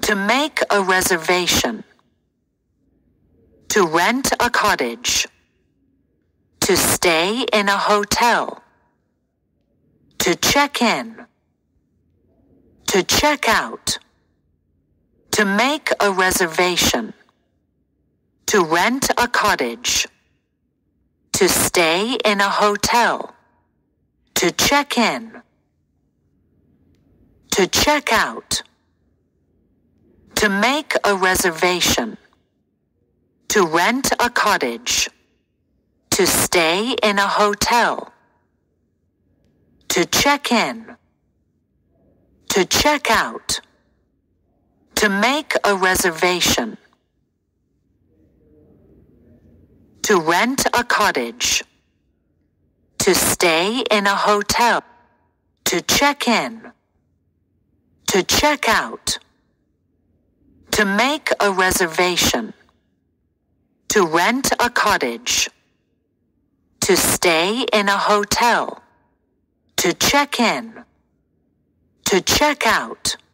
To make a reservation. To rent a cottage. To stay in a hotel. To check in. To check out. To make a reservation. To rent a cottage. To stay in a hotel. To check in. To check out. To make a reservation. To rent a cottage. To stay in a hotel. To check in. To check out. To make a reservation. To rent a cottage. To stay in a hotel. To check in. To check out. To make a reservation. To rent a cottage. To stay in a hotel. To check in. To check out.